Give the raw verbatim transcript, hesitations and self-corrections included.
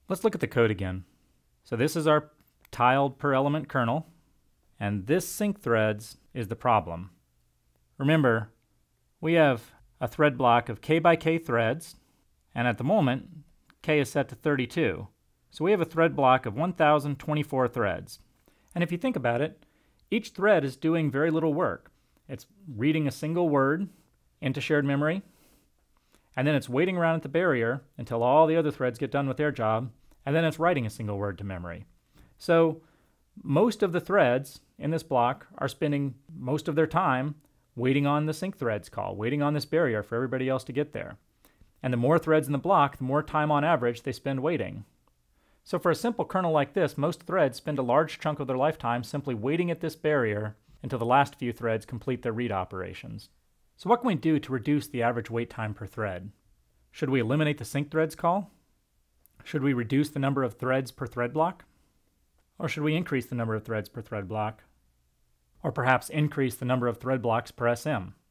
Let's look at the code again. So this is our tiled per element kernel, and this sync threads is the problem. Remember, we have a thread block of k by k threads, and at the moment, k is set to thirty-two. So we have a thread block of one thousand twenty-four threads. And if you think about it, each thread is doing very little work. It's reading a single word into shared memory, and then it's waiting around at the barrier until all the other threads get done with their job, and then it's writing a single word to memory. So most of the threads in this block are spending most of their time waiting on the sync threads call, waiting on this barrier for everybody else to get there. And the more threads in the block, the more time on average they spend waiting. So for a simple kernel like this, most threads spend a large chunk of their lifetime simply waiting at this barrier until the last few threads complete their read operations. So what can we do to reduce the average wait time per thread? Should we eliminate the sync threads call? Should we reduce the number of threads per thread block? Or should we increase the number of threads per thread block? Or perhaps increase the number of thread blocks per S M?